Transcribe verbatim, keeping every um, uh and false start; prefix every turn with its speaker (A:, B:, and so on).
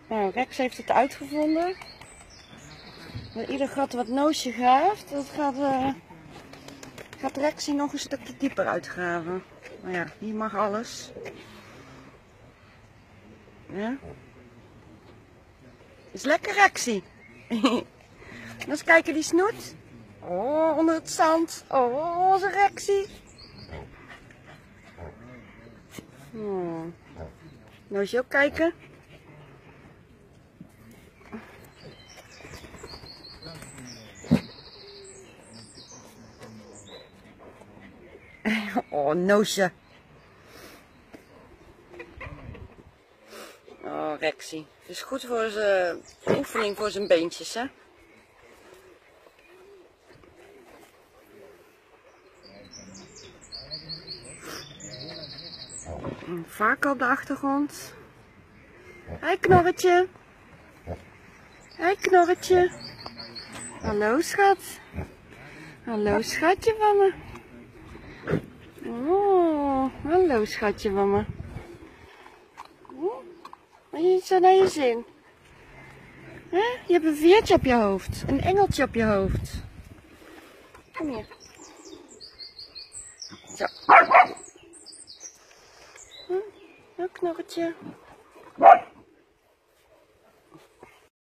A: Nou, Rex heeft het uitgevonden. Ieder gat wat Noosje graaft, dat gaat, uh, gaat Rexie nog een stukje dieper uitgraven. Nou ja, hier mag alles. Ja. Is lekker, Rexie. Eens kijken die snoet. Oh, onder het zand. Oh, onze Rexie. Oh. Noosje ook kijken. Oh, Noosje. Oh, Rexie. Het is goed voor zijn oefening voor zijn beentjes, hè? Een vark op de achtergrond. Hé, Knorretje. Hé, Knorretje. Hallo, schat. Hallo, schatje van me. Oh, hallo, schatje van me. Oh, heb je zo naar je zin? He? Je hebt een veertje op je hoofd. Een engeltje op je hoofd. Kom hier. Zo. Hm, een Knorretje.